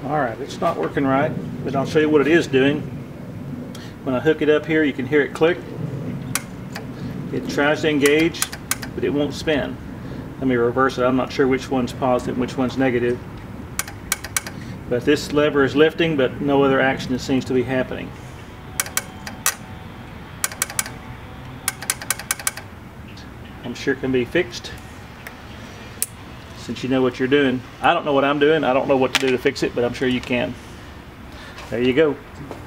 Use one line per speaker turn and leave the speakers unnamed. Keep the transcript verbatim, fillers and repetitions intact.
Alright, it's not working right, but I'll show you what it is doing. When I hook it up here, you can hear it click. It tries to engage, but it won't spin. Let me reverse it. I'm not sure which one's positive and which one's negative. But this lever is lifting, but no other action seems to be happening. I'm sure it can be fixed, since you know what you're doing. I don't know what I'm doing. I don't know what to do to fix it, but I'm sure you can. There you go.